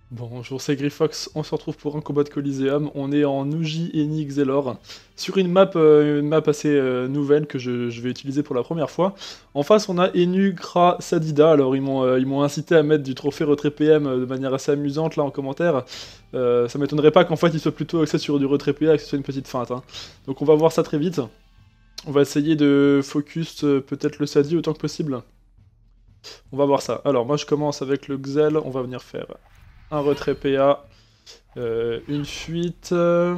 Bonjour, c'est Griffox, on se retrouve pour un combat de Coliseum, on est en Uji Eni Xelor, sur une map assez nouvelle que je vais utiliser pour la première fois. En face on a Enu, Kra, Sadida, alors ils m'ont incité à mettre du trophée retrait PM de manière assez amusante là en commentaire. Ça m'étonnerait pas qu'en fait il soit plutôt axé sur du retrait PA et que ce soit une petite feinte, hein. Donc on va voir ça très vite. On va essayer de focus peut-être le Sadi autant que possible. On va voir ça. Alors moi je commence avec le Xel, on va venir faire un retrait PA, une fuite,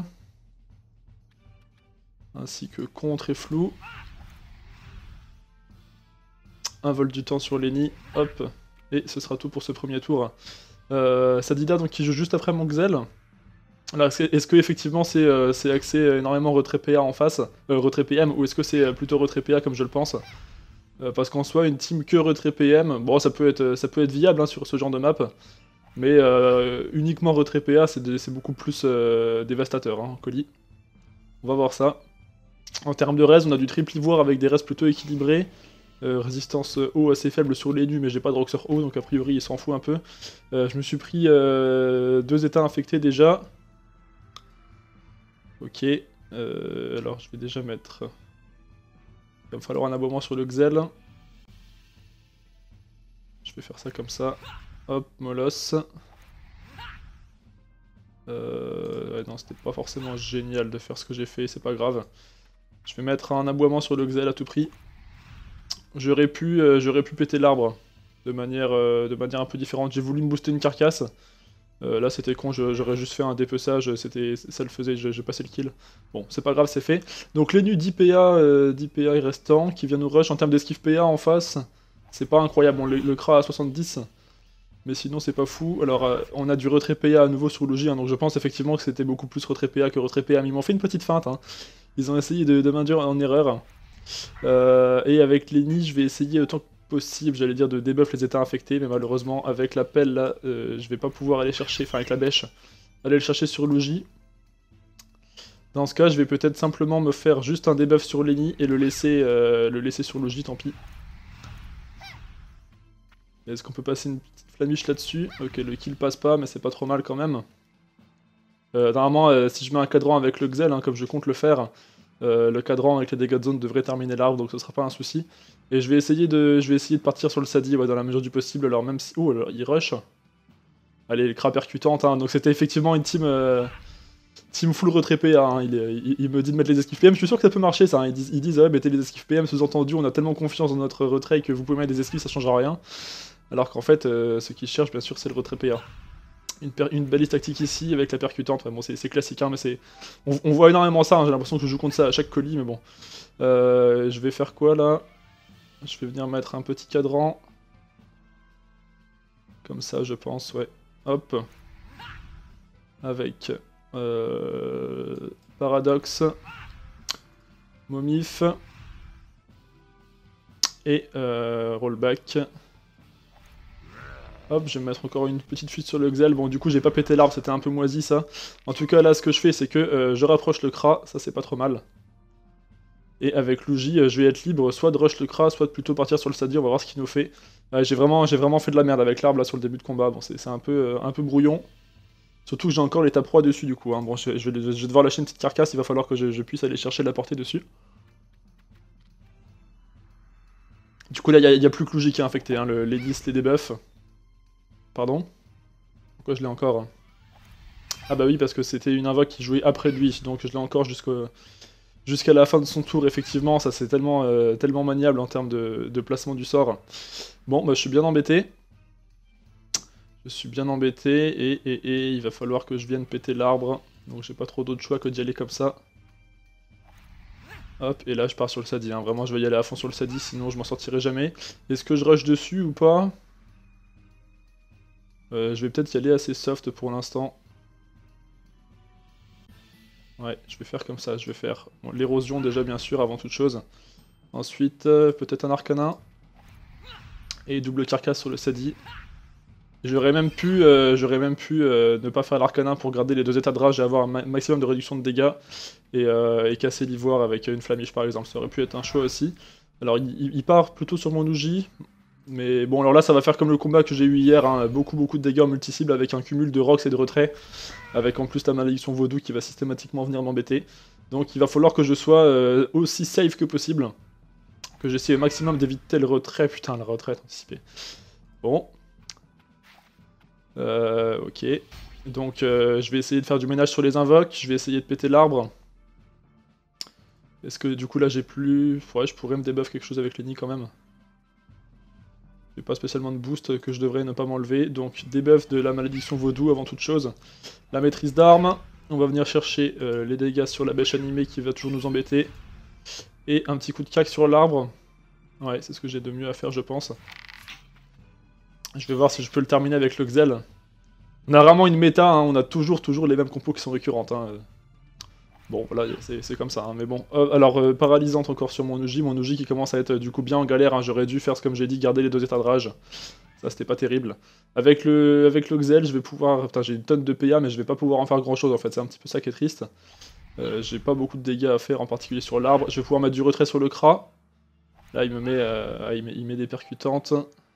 ainsi que contre et flou. Un vol du temps sur Lenny, hop, et ce sera tout pour ce premier tour. Sadida donc qui joue juste après mon Xel. Alors est-ce que effectivement c'est axé énormément retrait PA en face, retrait PM, ou est-ce que c'est plutôt retrait PA comme je le pense? Parce qu'en soi une team que retrait PM, bon ça peut être viable hein, sur ce genre de map. Mais uniquement retrait PA, c'est beaucoup plus dévastateur, hein, colis. On va voir ça. En termes de res, on a du triple ivoire avec des res plutôt équilibrés. Résistance eau assez faible sur les nus, mais j'ai pas de roxer eau, donc a priori il s'en fout un peu. Je me suis pris 2 états infectés déjà. Ok. Alors je vais déjà mettre... Il va me falloir un aboiement sur le Xel. Je vais faire ça comme ça. Hop, molosse. Ouais, non, c'était pas forcément génial de faire ce que j'ai fait, c'est pas grave. Je vais mettre un aboiement sur le Xel à tout prix. J'aurais pu péter l'arbre de manière un peu différente. J'ai voulu me booster une carcasse. Là c'était con, j'aurais juste fait un dépeçage, ça le faisait, je passais le kill. Bon, c'est pas grave, c'est fait. Donc les nus 10 PA, 10 PA restants qui vient nous rush en termes d'esquive PA en face. C'est pas incroyable, bon, le Kra à 70. Mais sinon c'est pas fou. Alors on a du retrait PA à nouveau sur Logi, hein, donc je pense effectivement que c'était beaucoup plus retrait PA que retrait PA. Mais ils m'ont fait une petite feinte, hein. Ils ont essayé de m'induire en erreur. Et avec Lenny, je vais essayer autant que possible, j'allais dire, de debuff les états infectés, mais malheureusement avec la pelle là, je vais pas pouvoir aller chercher, enfin avec la bêche, aller le chercher sur Logi. Dans ce cas, je vais peut-être simplement me faire juste un debuff sur Lenny et le laisser sur Logi, tant pis. Est-ce qu'on peut passer une petite flamiche là-dessus? Ok, le kill passe pas, mais c'est pas trop mal quand même. Normalement, si je mets un cadran avec le Xel, hein, comme je compte le faire, le cadran avec les dégâts de zone devrait terminer l'arbre, donc ce sera pas un souci. Et je vais essayer de partir sur le Sadi, ouais, dans la mesure du possible, alors même si... Oh, alors il rush. Allez, le Kra percutante, hein, donc c'était effectivement une team full retrait PA, hein. Il me dit de mettre les esquives PM, je suis sûr que ça peut marcher ça, hein. Ils disent ouais, mettez les esquives PM, sous-entendu, on a tellement confiance dans notre retrait que vous pouvez mettre des esquives, ça changera rien. Alors qu'en fait, ce qu'ils cherchent, bien sûr, c'est le retrait PA. Une balise tactique ici avec la percutante, ouais, bon c'est classique, hein, mais c'est... On voit énormément ça, hein, j'ai l'impression que je joue contre ça à chaque colis, mais bon. Je vais faire quoi là? Je vais venir mettre un petit cadran. Comme ça je pense, ouais. Hop. Avec Paradox, Momif et Rollback. Hop, je vais mettre encore une petite fuite sur le Xel. Bon, du coup, j'ai pas pété l'arbre, c'était un peu moisi ça. En tout cas, là, ce que je fais, c'est que je rapproche le Kra, ça c'est pas trop mal. Et avec Luigi, je vais être libre soit de rush le Kra, soit de plutôt partir sur le Sadi, on va voir ce qu'il nous fait. J'ai vraiment fait de la merde avec l'arbre là sur le début de combat, bon, c'est un peu brouillon. Surtout que j'ai encore l'étape 3 dessus du coup, hein. Bon, je vais devoir lâcher une petite carcasse, il va falloir que je puisse aller chercher de la portée dessus. Du coup, là, il y a plus que Luigi qui est infecté, hein, les 10, les debuffs. Pardon? Pourquoi je l'ai encore? Ah bah oui, parce que c'était une invoque qui jouait après lui, donc je l'ai encore jusqu'à la fin de son tour, effectivement, ça c'est tellement maniable en termes de placement du sort. Bon, bah je suis bien embêté. Je suis bien embêté, et il va falloir que je vienne péter l'arbre, donc j'ai pas trop d'autre choix que d'y aller comme ça. Hop, et là je pars sur le Sadi, hein. Vraiment je vais y aller à fond sur le Sadi, sinon je m'en sortirai jamais. Est-ce que je rush dessus ou pas? Je vais peut-être y aller assez soft pour l'instant. Ouais, je vais faire comme ça, je vais faire bon, l'érosion déjà bien sûr avant toute chose. Ensuite, peut-être un arcana. Et double carcasse sur le Sadi. J'aurais même pu ne pas faire l'arcana pour garder les 2 états de rage et avoir un maximum de réduction de dégâts. Et casser l'ivoire avec une flamiche par exemple, ça aurait pu être un choix aussi. Alors il part plutôt sur mon Uji. Mais bon, alors là, ça va faire comme le combat que j'ai eu hier, hein, beaucoup de dégâts en multi-cible avec un cumul de rocks et de retraits, avec en plus la malédiction vaudou qui va systématiquement venir m'embêter. Donc il va falloir que je sois aussi safe que possible, que j'essaie au maximum d'éviter le retrait. Putain, la retraite anticipée. Bon. Ok. Donc je vais essayer de faire du ménage sur les invoques, je vais essayer de péter l'arbre. Est-ce que du coup là j'ai plus... Ouais, je pourrais me debuff quelque chose avec Lenny quand même. J'ai pas spécialement de boost que je devrais ne pas m'enlever, donc debuff de la malédiction vaudou avant toute chose. La maîtrise d'armes, on va venir chercher les dégâts sur la bêche animée qui va toujours nous embêter. Et un petit coup de cac sur l'arbre. Ouais, c'est ce que j'ai de mieux à faire je pense. Je vais voir si je peux le terminer avec le Xel. On a vraiment une méta, hein, on a toujours les mêmes compos qui sont récurrentes. Hein. Bon, voilà, c'est comme ça, hein, mais bon. Alors, paralysante encore sur mon Uji qui commence à être du coup bien en galère, hein, j'aurais dû faire, comme j'ai dit, garder les 2 états de rage. Ça, c'était pas terrible. Avec le Xel, je vais pouvoir... Putain, j'ai une tonne de PA, mais je vais pas pouvoir en faire grand chose, en fait, c'est un petit peu ça qui est triste. J'ai pas beaucoup de dégâts à faire, en particulier sur l'arbre. Je vais pouvoir mettre du retrait sur le Kra. Là, il me met, il met des percutantes.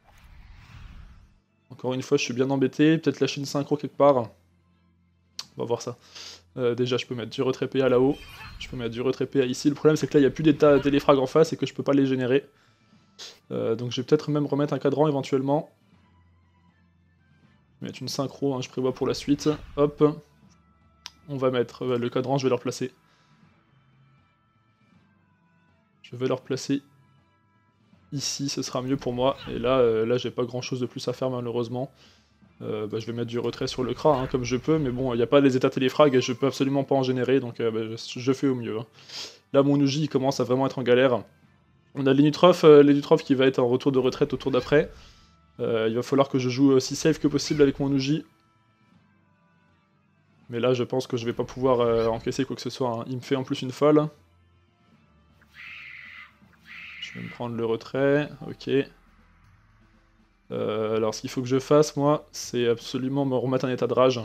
Encore une fois, je suis bien embêté. Peut-être lâcher une synchro quelque part. On va voir ça. Déjà, je peux mettre du retrait PA là-haut. Je peux mettre du retrait PA ici. Le problème, c'est que là, il n'y a plus d'état téléfrag en face et que je peux pas les générer. Donc, je vais peut-être même remettre un cadran éventuellement. Je vais mettre une synchro, hein, je prévois pour la suite. Hop. On va mettre le cadran, je vais le replacer. Je vais le replacer ici, ce sera mieux pour moi. Et là, là j'ai pas grand chose de plus à faire malheureusement. Je vais mettre du retrait sur le Kra hein, comme je peux, mais bon, il n'y a pas les états téléfrag et je peux absolument pas en générer, donc je fais au mieux. Hein. Là, mon Uji il commence à vraiment être en galère. On a l'Enutrof qui va être en retour de retraite au tour d'après. Il va falloir que je joue aussi safe que possible avec mon Uji. Mais là, je pense que je vais pas pouvoir encaisser quoi que ce soit. Hein. Il me fait en plus une folle. Je vais me prendre le retrait, ok. Alors ce qu'il faut que je fasse, moi, c'est absolument me remettre un état de rage.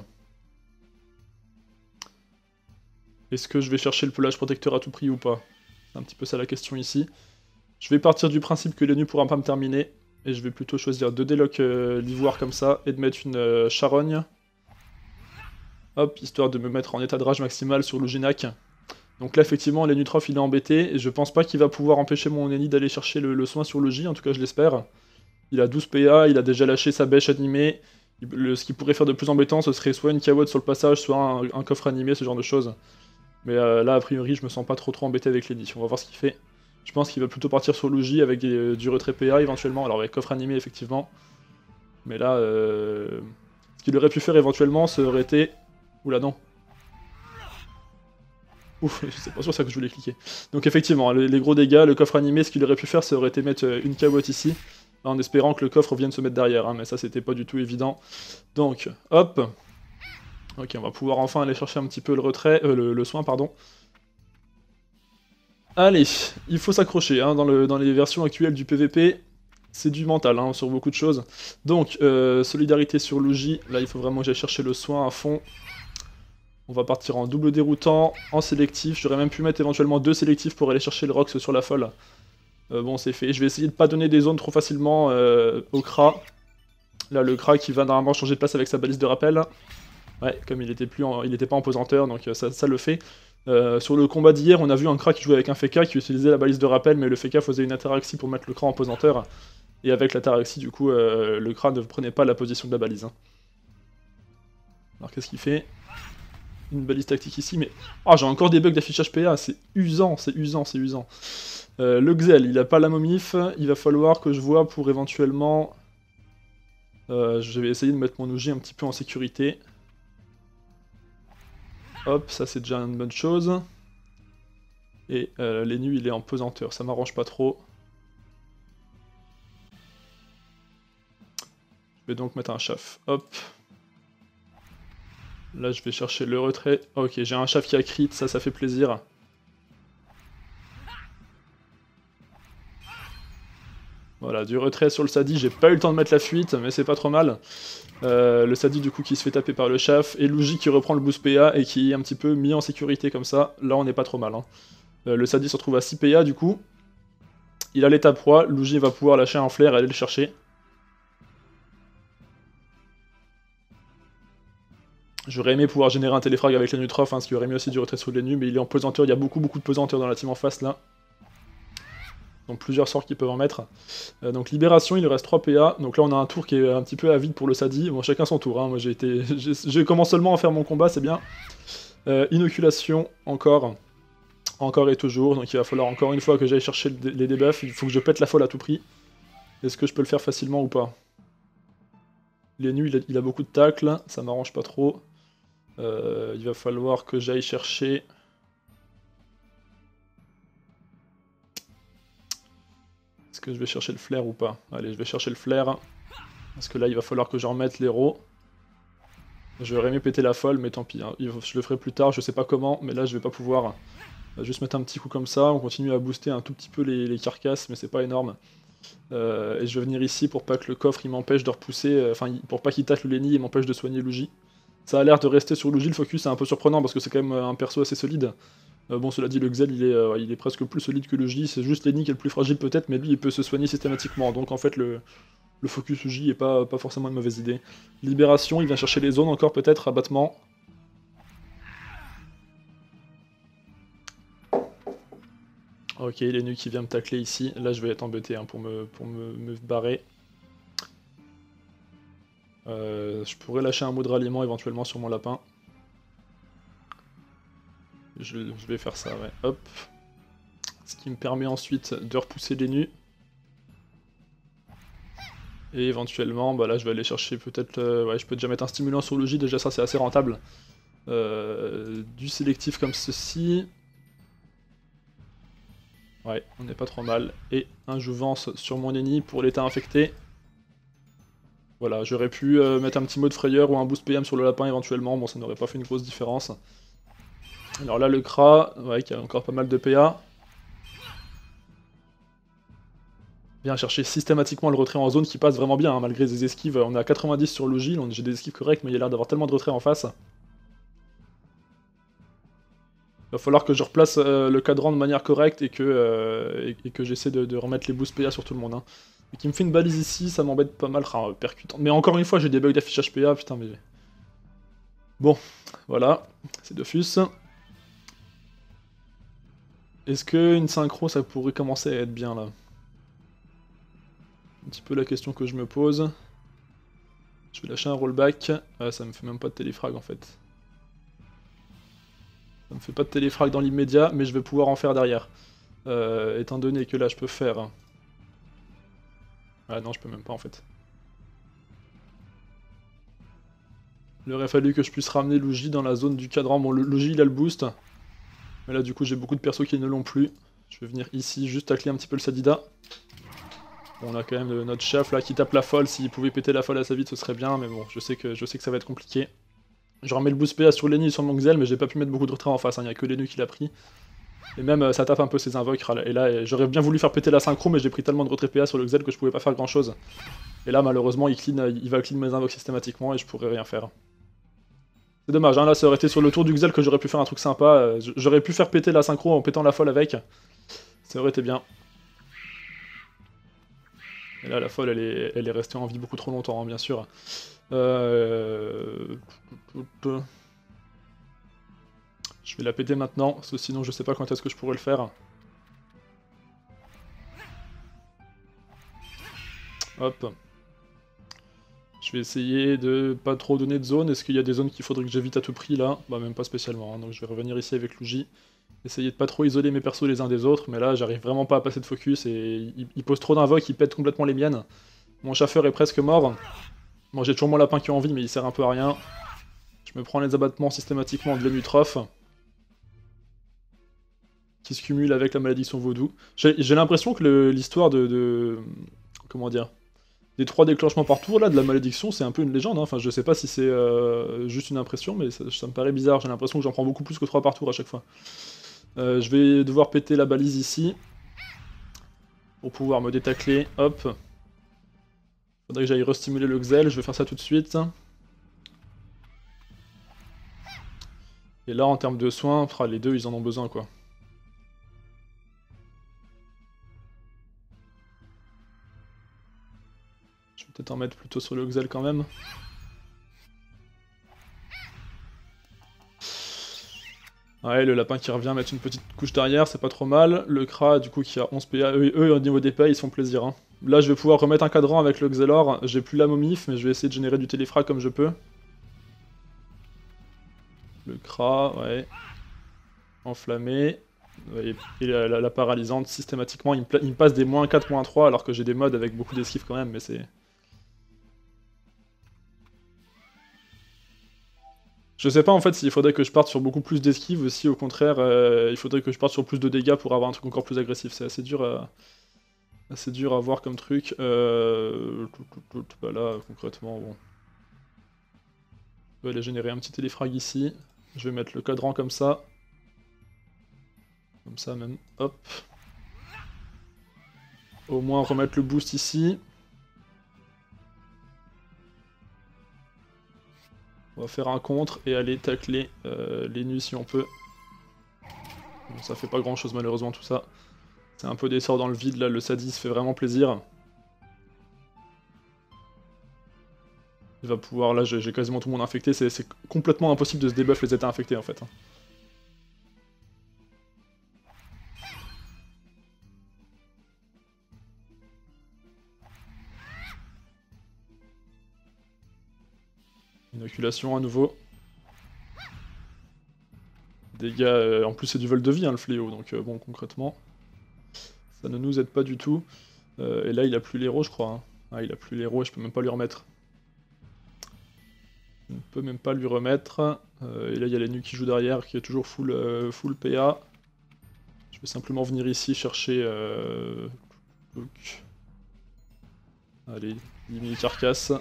Est-ce que je vais chercher le pelage protecteur à tout prix ou pas? C'est un petit peu ça la question ici. Je vais partir du principe que l'Enu pourra pas me terminer, et je vais plutôt choisir de déloc l'ivoire comme ça, et de mettre une charogne. Hop, histoire de me mettre en état de rage maximal sur l'Uginac. Donc là, effectivement, l'Enutrof il est embêté, et je pense pas qu'il va pouvoir empêcher mon Eni d'aller chercher le soin sur le J, en tout cas je l'espère. Il a 12 PA, il a déjà lâché sa bêche animée. Ce qu'il pourrait faire de plus embêtant, ce serait soit une Kawad sur le passage, soit un coffre animé, ce genre de choses. Mais là, a priori, je me sens pas trop embêté avec Lenny. On va voir ce qu'il fait. Je pense qu'il va plutôt partir sur Luigi avec du retrait PA éventuellement, alors avec coffre animé effectivement. Mais là, ce qu'il aurait pu faire éventuellement, ça aurait été... Oula non. Ouf, c'est pas sûr ça que je voulais cliquer. Donc effectivement, les gros dégâts, le coffre animé, ce qu'il aurait pu faire, ça aurait été mettre une cabotte ici, en espérant que le coffre vienne se mettre derrière, hein, mais ça c'était pas du tout évident. Donc, hop. Ok, on va pouvoir enfin aller chercher un petit peu le retrait, le soin, pardon. Allez, il faut s'accrocher, hein, dans les versions actuelles du PVP, c'est du mental, hein, sur beaucoup de choses. Donc, solidarité sur Luigi, là il faut vraiment que j'aille chercher le soin à fond. On va partir en double déroutant, en sélectif, j'aurais même pu mettre éventuellement 2 sélectifs pour aller chercher le Rox sur la folle. Bon c'est fait, je vais essayer de pas donner des zones trop facilement au Kra. Là le Kra qui va normalement changer de place avec sa balise de rappel. Ouais, comme il était pas en pesanteur, donc ça le fait. Sur le combat d'hier, on a vu un Kra qui jouait avec un Feka qui utilisait la balise de rappel, mais le Feka faisait une ataraxie pour mettre le Kra en pesanteur. Et avec l'ataraxie, du coup, le Kra ne prenait pas la position de la balise. Hein. Alors qu'est-ce qu'il fait? Une balise tactique ici, mais... Oh, j'ai encore des bugs d'affichage PA, c'est usant, c'est usant, c'est usant. Le Xel, il a pas la momif, il va falloir que je vois pour éventuellement... je vais essayer de mettre mon Uji un petit peu en sécurité. Hop, ça c'est déjà une bonne chose. Et l'Enu il est en pesanteur, ça m'arrange pas trop. Je vais donc mettre un chaf, hop. Là je vais chercher le retrait. Ok, j'ai un chaf qui a crit, ça fait plaisir. Voilà, du retrait sur le Sadi, j'ai pas eu le temps de mettre la fuite, mais c'est pas trop mal. Le Sadi du coup qui se fait taper par le chaf, et Luigi qui reprend le boost PA et qui est un petit peu mis en sécurité comme ça. Là on est pas trop mal. Hein. Le Sadi se retrouve à 6 PA du coup. Il a l'état proie, Luigi va pouvoir lâcher un flair et aller le chercher. J'aurais aimé pouvoir générer un téléfrag avec l'Enutroph, ce qui aurait mis aussi du retrait sur l'Enu, mais il est en pesanteur, il y a beaucoup de pesanteur dans la team en face là. Donc plusieurs sorts qu'ils peuvent en mettre. Donc libération, il lui reste 3 PA, donc là on a un tour qui est un petit peu avide pour le Sadi. Bon, chacun son tour, moi j'ai commencé seulement à faire mon combat, c'est bien. Inoculation, encore et toujours, donc il va falloir encore une fois que j'aille chercher les debuffs, il faut que je pète la folle à tout prix. Est-ce que je peux le faire facilement ou pas? L'Enu, il a beaucoup de tacles, ça m'arrange pas trop. Il va falloir que j'aille chercher... Est-ce que je vais chercher le flair ou pas? Allez, je vais chercher le flair. Parce que là, il va falloir que j'en remette l'héros. J'aurais aimé péter la folle, mais tant pis. Je le ferai plus tard, je sais pas comment, mais là, je vais pas pouvoir. Juste mettre un petit coup comme ça, on continue à booster un tout petit peu les carcasses, mais c'est pas énorme. Et je vais venir ici pour pas que le coffre il m'empêche de repousser, pour pas qu'il tacle Lenny et m'empêche de soigner Luigi. Ça a l'air de rester sur Luigi, le focus c'est un peu surprenant parce que c'est quand même un perso assez solide. Bon, cela dit, le Xel il est presque plus solide que Luigi, c'est juste Lenny qui est le plus fragile peut-être, mais lui il peut se soigner systématiquement, donc en fait le focus Luigi est pas forcément une mauvaise idée. Libération, il vient chercher les zones encore peut-être, abattement. Ok, Lenny qui vient me tacler ici, là je vais être embêté pour me barrer. Je pourrais lâcher un mot de ralliement éventuellement sur mon lapin. Je vais faire ça, ouais. Hop. Ce qui me permet ensuite de repousser les nus. Et éventuellement, bah là je vais aller chercher peut-être... ouais, je peux déjà mettre un stimulant sur Luigi, déjà ça c'est assez rentable. Du sélectif comme ceci. Ouais, on n'est pas trop mal. Et un jouvence sur mon ennemi pour l'état infecté. Voilà, j'aurais pu mettre un petit mot de frayeur ou un boost PM sur le lapin éventuellement, bon ça n'aurait pas fait une grosse différence. Alors là le Kra, ouais, qui a encore pas mal de PA. Vient chercher systématiquement le retrait en zone qui passe vraiment bien, malgré des esquives. On est à 90 sur le Gilles, j'ai des esquives correctes, mais il y a l'air d'avoir tellement de retrait en face. Il va falloir que je replace le cadran de manière correcte et que j'essaie de remettre les boosts PA sur tout le monde. Et qui me fait une balise ici, ça m'embête pas mal. Percutant. Mais encore une fois, j'ai des bugs d'affichage PA, putain, mais... Bon, voilà, c'est Dofus. Est-ce qu'une synchro, ça pourrait commencer à être bien, là? Un petit peu la question que je me pose. Je vais lâcher un rollback. Ça me fait même pas de téléfrag, en fait. Ça me fait pas de téléfrag dans l'immédiat, mais je vais pouvoir en faire derrière. Étant donné que là, je peux faire... Ah non, je peux même pas, en fait. Il aurait fallu que je puisse ramener Luigi dans la zone du cadran. Bon, Luigi, il a le boost. Mais là, du coup, j'ai beaucoup de persos qui ne l'ont plus. Je vais venir ici, juste tacler un petit peu le Sadida. Bon, on a quand même notre chef là qui tape la folle. S'il pouvait péter la folle assez vite, ce serait bien. Mais bon, je sais que ça va être compliqué. Je remets le boost PA sur Lenny et sur mon Xel, mais j'ai pas pu mettre beaucoup de retrait en face. Il n'y a que Lenny qui l'a pris. Et même, ça tape un peu ses invoques. Et là, j'aurais bien voulu faire péter la synchro, mais j'ai pris tellement de retrait PA sur le Xel que je pouvais pas faire grand chose. Et là, malheureusement, il va clean mes invoques systématiquement et je pourrais rien faire. C'est dommage, là ça aurait été sur le tour du Xel que j'aurais pu faire un truc sympa. J'aurais pu faire péter la synchro en pétant la folle avec. Ça aurait été bien. Et là la folle elle est restée en vie beaucoup trop longtemps, bien sûr. Je vais la péter maintenant, parce que sinon je sais pas quand est-ce que je pourrais le faire. Hop. Je vais essayer de pas trop donner de zone. Est-ce qu'il y a des zones qu'il faudrait que j'évite à tout prix là? Bah même pas spécialement, donc je vais revenir ici avec Luigi. Essayer de pas trop isoler mes persos les uns des autres, mais là j'arrive vraiment pas à passer de focus et il pose trop d'invoques, il pète complètement les miennes. Mon chaffeur est presque mort. Bon, j'ai toujours mon lapin qui est en vie, mais il sert un peu à rien. Je me prends les abattements systématiquement de l'Enutroph, qui se cumule avec la malédiction vaudou. J'ai l'impression que l'histoire comment dire, des 3 déclenchements par tour là de la malédiction, c'est un peu une légende. Enfin, je sais pas si c'est juste une impression, mais ça me paraît bizarre. J'ai l'impression que j'en prends beaucoup plus que 3 par tour à chaque fois. Je vais devoir péter la balise ici pour pouvoir me détacler. Hop. Faudrait que j'aille restimuler le Xel. Je vais faire ça tout de suite. Et là, en termes de soins, les deux, ils en ont besoin, quoi. vais peut-être en mettre plutôt sur le Xel quand même. Ouais, le lapin qui revient mettre une petite couche derrière, c'est pas trop mal. Le Kra, du coup, qui a 11 PA, eux au niveau des PA, ils se font plaisir. Hein. Là, je vais pouvoir remettre un cadran avec le Xelor. J'ai plus la momif, mais je vais essayer de générer du téléfrag comme je peux. Le Kra, ouais. Enflammé. Ouais, et la paralysante, systématiquement, il me passe des -4, -3, alors que j'ai des modes avec beaucoup d'esquives quand même, mais c'est... Je sais pas en fait s'il faudrait que je parte sur beaucoup plus d'esquives ou si au contraire il faudrait que je parte sur plus de dégâts pour avoir un truc encore plus agressif. C'est assez dur à voir comme truc. Bah là concrètement bon. Je vais aller générer un petit téléfrag ici. Je vais mettre le cadran comme ça. Comme ça même. Hop. Au moins remettre le boost ici. On va faire un contre et aller tacler les nuits si on peut. Bon, ça fait pas grand chose malheureusement tout ça. C'est un peu des sorts dans le vide là, le Sadis fait vraiment plaisir. Il va pouvoir, là j'ai quasiment tout le monde infecté, c'est complètement impossible de se débuff les états infectés en fait. Inoculation à nouveau. Dégâts, en plus c'est du vol de vie hein, le fléau, donc bon concrètement, ça ne nous aide pas du tout. Et là il a plus l'héros je crois. Hein. Ah il a plus l'héros et je peux même pas lui remettre. Je ne peux même pas lui remettre. Et là il y a les nus qui jouent derrière qui est toujours full PA. Je vais simplement venir ici chercher... Allez, 10 mini carcasses.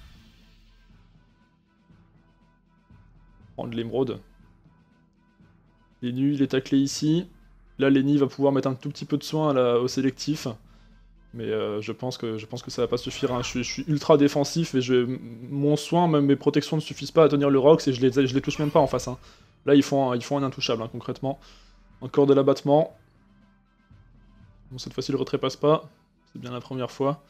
Prendre l'émeraude. Lenny, il est taclé ici. Là, Lenny va pouvoir mettre un tout petit peu de soin là, au sélectif. Mais je pense que ça va pas suffire. Hein. Je suis ultra défensif et mon soin, même mes protections ne suffisent pas à tenir le Rox et je les touche même pas en face. Hein. Là, ils font un intouchable, hein, concrètement. Encore de l'abattement. Bon, cette fois-ci, le retrait passe pas. C'est bien la première fois.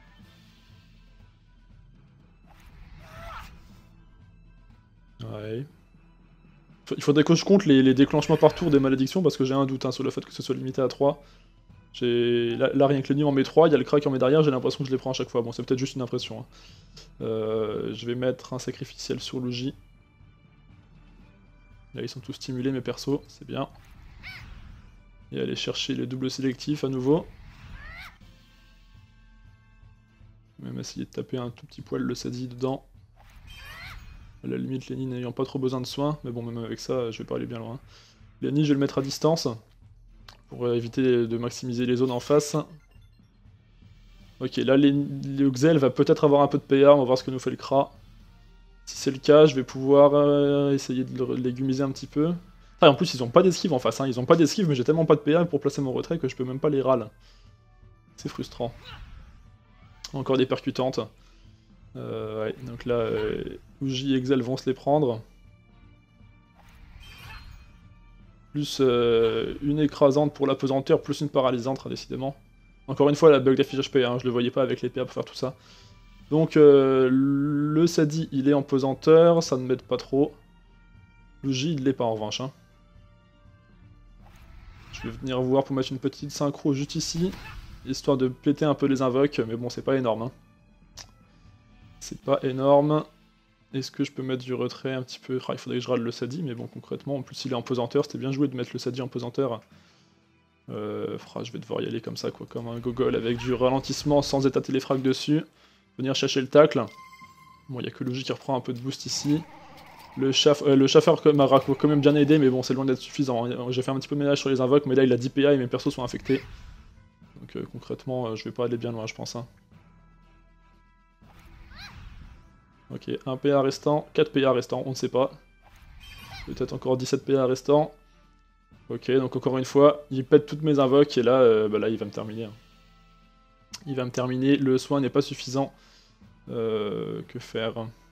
Ouais. Il faudrait que je compte les déclenchements par tour des malédictions parce que j'ai un doute hein, sur le fait que ce soit limité à 3. Là rien que Lenny en met 3, il y a le Kra qui en met derrière, j'ai l'impression que je les prends à chaque fois. Bon, c'est peut-être juste une impression. Hein. Je vais mettre un sacrificiel sur Luigi. Là, ils sont tous stimulés, mes persos, c'est bien. Et aller chercher les doubles sélectifs à nouveau. Même essayer de taper un tout petit poil le Sadi dedans. À la limite, Lenny n'ayant pas trop besoin de soins, mais bon, même avec ça, je vais pas aller bien loin. Lenny, je vais le mettre à distance, pour éviter de maximiser les zones en face. Ok, là, le Xel va peut-être avoir un peu de PA, on va voir ce que nous fait le Kra. Si c'est le cas, je vais pouvoir essayer de le légumiser un petit peu. Ah, en plus, ils ont pas d'esquive en face, hein. Ils ont pas d'esquive, mais j'ai tellement pas de PA pour placer mon retrait que je peux même pas les râler. C'est frustrant. Encore des percutantes. Ouais, donc là, Uji et Xel vont se les prendre. Plus une écrasante pour la pesanteur, plus une paralysante, hein, décidément. Encore une fois, la bug d'affichage PA, hein, je le voyais pas avec les PA pour faire tout ça. Donc, le Sadi, il est en pesanteur, ça ne m'aide pas trop. Uji, il l'est pas en revanche. Hein. Je vais venir voir pour mettre une petite synchro juste ici, histoire de péter un peu les invoques, mais bon, c'est pas énorme. Hein. C'est pas énorme. Est-ce que je peux mettre du retrait un petit peu? Ah, il faudrait que je râle le Sadi, mais bon, concrètement, en plus il est en pesanteur, c'était bien joué de mettre le Sadi en pesanteur. Je vais devoir y aller comme ça, quoi, comme un gogol, avec du ralentissement sans état téléfrag dessus. Venir chercher le tacle. Bon, il n'y a que Luigi qui reprend un peu de boost ici. Le chaffeur m'a quand même bien aidé, mais bon, c'est loin d'être suffisant. J'ai fait un petit peu de ménage sur les invoques, mais là il a 10 PA et mes persos sont infectés. Donc concrètement, je vais pas aller bien loin, je pense. Hein. Ok, 1 PA restant, 4 PA restant, on ne sait pas. Peut-être encore 17 PA restant. Ok, donc encore une fois, il pète toutes mes invoques et là, là il va me terminer. Hein. Il va me terminer, le soin n'est pas suffisant. Que faire?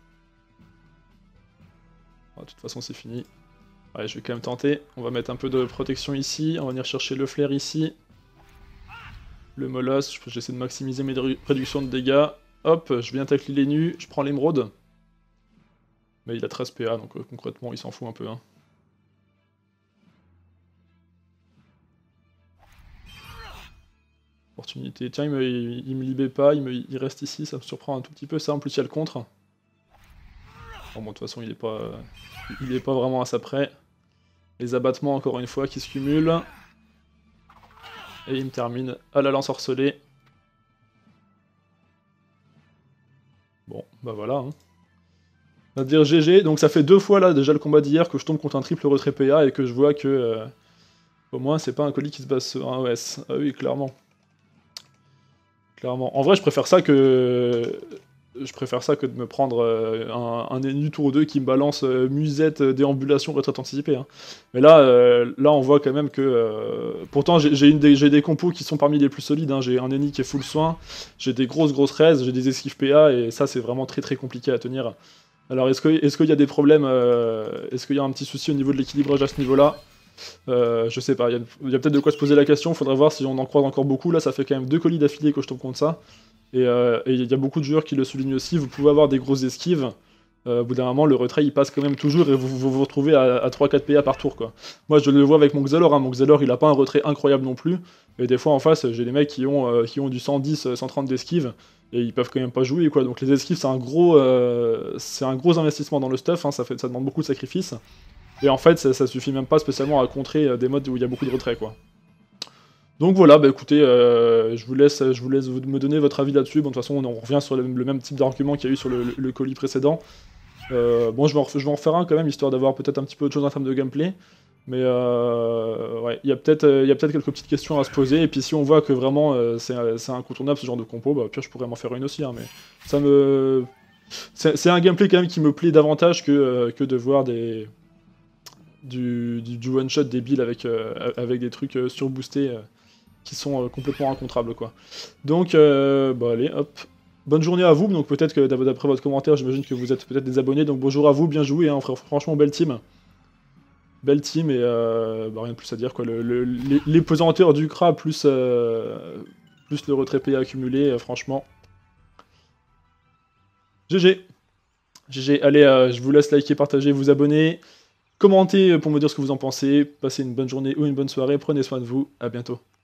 De toute façon c'est fini. Ouais, je vais quand même tenter. On va mettre un peu de protection ici, on va venir chercher le flair ici. Le molosse, j'essaie de maximiser mes réductions de dégâts. hop, je viens tacler les nus, je prends l'émeraude. Mais il a 13 PA, donc concrètement, il s'en fout un peu. Hein. Opportunité. Tiens, il me libère pas, il reste ici, ça me surprend un tout petit peu. Ça, en plus, il y a le contre. Bon, de toute façon, il est pas vraiment à sa près. Les abattements, encore une fois, qui se cumulent. Et il me termine à la lance ensorcelée. Bon, bah voilà. Hein. On va dire GG. Donc ça fait 2 fois là déjà le combat d'hier que je tombe contre un triple retrait PA et que je vois que au moins c'est pas un colis qui se base sur un OS. Ah oui, clairement. Clairement. En vrai, je préfère ça que de me prendre un ennemi tour 2 qui me balance musette, déambulation, retraite anticipée. Hein. Mais là, on voit quand même que... pourtant, j'ai des compos qui sont parmi les plus solides. Hein. J'ai un ennemi qui est full soin, j'ai des grosses raises, j'ai des esquives PA, et ça, c'est vraiment très très compliqué à tenir. Alors, est-ce qu'il y a des problèmes est-ce qu'il y a un petit souci au niveau de l'équilibrage à ce niveau-là je sais pas, il y a peut-être de quoi se poser la question, faudrait voir si on en croise encore beaucoup. Là, ça fait quand même 2 colis d'affilée que je tombe contre ça. Et il y a beaucoup de joueurs qui le soulignent aussi, vous pouvez avoir des grosses esquives. Au bout d'un moment, le retrait il passe quand même toujours et vous retrouvez à 3-4 PA par tour quoi. Moi je le vois avec mon Xalor, hein. Mon Xalor il a pas un retrait incroyable non plus. Et des fois en face, j'ai des mecs qui ont du 110, 130 d'esquive et ils peuvent quand même pas jouer quoi. Donc les esquives c'est un gros investissement dans le stuff, hein. Ça demande beaucoup de sacrifices. Et en fait, ça suffit même pas spécialement à contrer des modes où il y a beaucoup de retrait, quoi. Donc voilà, bah écoutez, je vous laisse me donner votre avis là-dessus. Bon, de toute façon, on revient sur le même type d'argument qu'il y a eu sur le colis précédent. Bon, je vais en refaire un quand même, histoire d'avoir peut-être un petit peu autre chose en termes de gameplay. Mais ouais, il y a peut-être quelques petites questions à se poser. Et puis si on voit que vraiment c'est incontournable ce genre de compo, bah au pire, je pourrais m'en faire une aussi. Hein, mais ça me... C'est un gameplay quand même qui me plaît davantage que de voir du one-shot débile avec des trucs surboostés qui sont complètement incontrables, quoi. Donc, bah allez, hop. Bonne journée à vous, donc peut-être que d'après votre commentaire, j'imagine que vous êtes peut-être des abonnés, donc bonjour à vous, bien joué, hein, franchement, belle team. Belle team, et bah, rien de plus à dire, quoi. Les pesanteurs du CRA plus le retrait payé accumulé, franchement. GG. GG, allez, je vous laisse liker, partager, vous abonner. Commentez pour me dire ce que vous en pensez, passez une bonne journée ou une bonne soirée, prenez soin de vous, à bientôt.